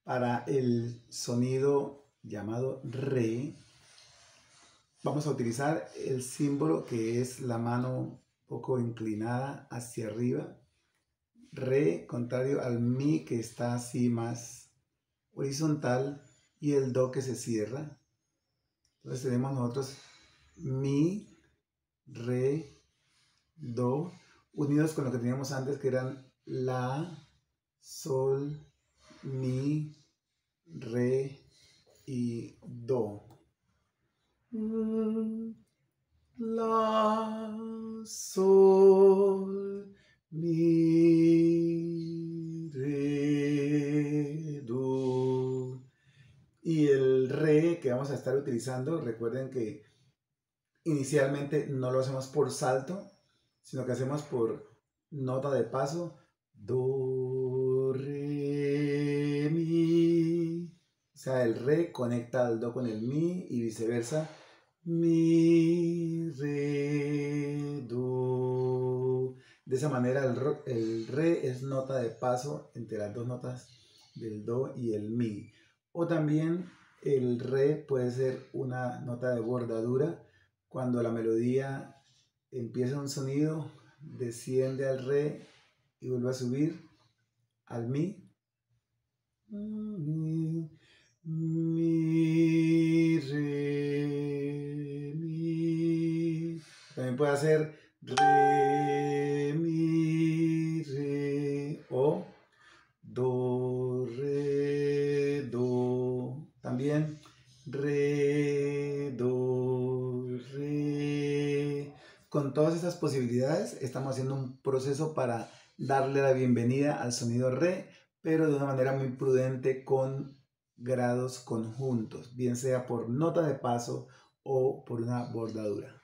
Para el sonido llamado re, vamos a utilizar el símbolo que es la mano un poco inclinada hacia arriba. Re, contrario al mi, que está así más horizontal, y el do que se cierra. Entonces tenemos nosotros mi, re, do, unidos con lo que teníamos antes, que eran la, sol, mi, re y do. La, sol, mi, re, do. Y el re que vamos a estar utilizando, recuerden que inicialmente no lo hacemos por salto, sino que hacemos por nota de paso. Do, re, mi. O sea, el re conecta al do con el mi y viceversa. Mi, re, do. De esa manera el re es nota de paso entre las dos notas del do y el mi. O también el re puede ser una nota de bordadura. Cuando la melodía empieza un sonido, desciende al re y vuelve a subir al mi. Mi, re, mi. También puede hacer re, mi, re o do, re, do. También re, do, re. Con todas estas posibilidades estamos haciendo un proceso para darle la bienvenida al sonido re, pero de una manera muy prudente con grados conjuntos, bien sea por nota de paso o por una bordadura.